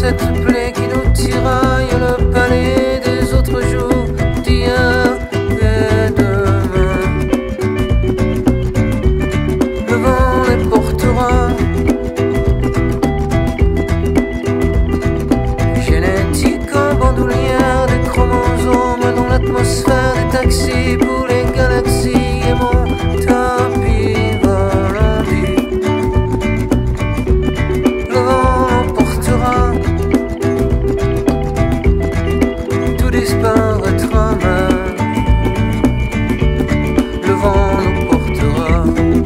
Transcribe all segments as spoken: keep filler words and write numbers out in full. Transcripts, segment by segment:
cette plaie qui nous tiraille le palais des autres jours, d'hier et demain. Le vent les portera, génétique en bandoulière des chromosomes dans l'atmosphère des taxis pour les galaxies et mon tapis volant dit. Le vent l'emportera, tout disparaîtra même. Le vent nous portera.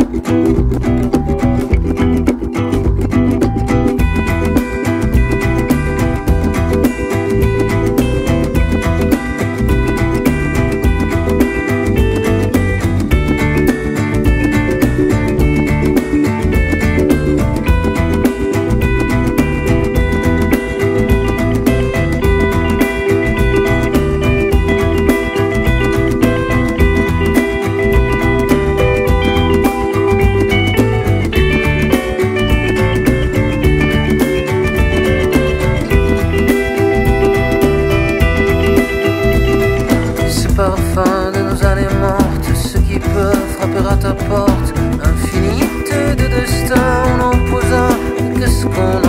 Parfum de nos années mortes, ceux qui peuvent frapper à ta porte, infinité de destin, on en posa, qu'est-ce qu'on